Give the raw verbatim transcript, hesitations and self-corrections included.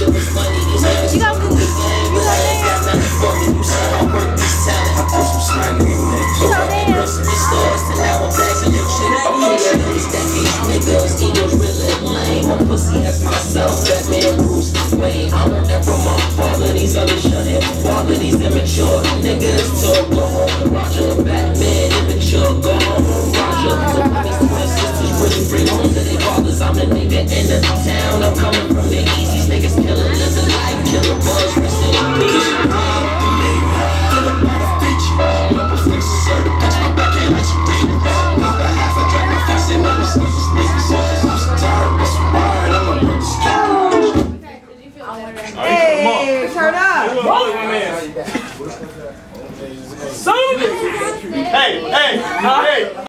shit was funny. These niggas You got talking the game, but I ain't got nothing for me. You said I work this talent. I put some slang in it. So I ain't grocery stores, and now I'm back to your shit. I'm here in this decade. Niggas, egos really lame. I'm pussy as myself. Batman, Bruce, Wayne. I learned that from my father. These other shunning. All of these immature niggas talk. Go home, Roger. Batman, immature. Go home, Roger. The mommy's twin sisters really bring home to their fathers. I'm the nigga in the town. I'm coming from the east. These niggas killing, living life, killer buzz, rest in peace. Hey, turn up. Hey, hey, hey.